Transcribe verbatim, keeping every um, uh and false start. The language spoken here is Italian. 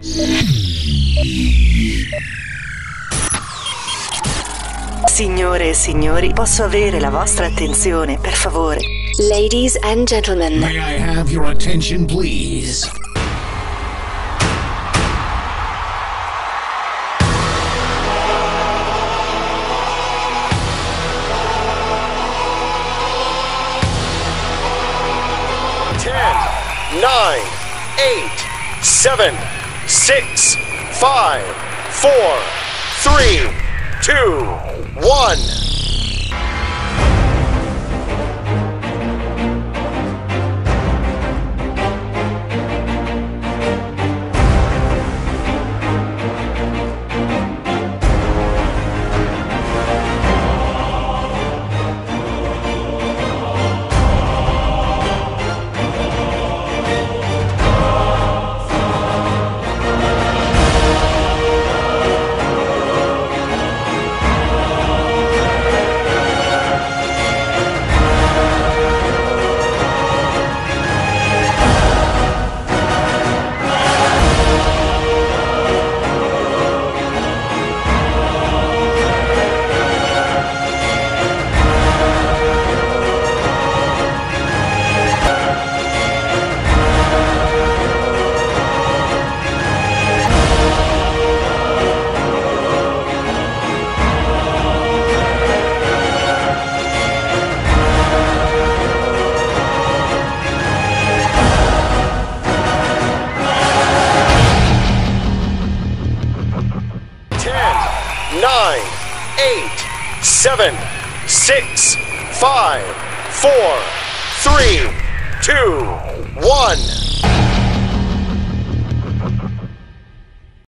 Signore e signori, posso avere la vostra attenzione, per favore? Ladies and gentlemen. May I have your attention, please? ten, nine, eight, seven, six, five, four, three, two, one. Nine, eight, seven, six, five, four, three, two, one.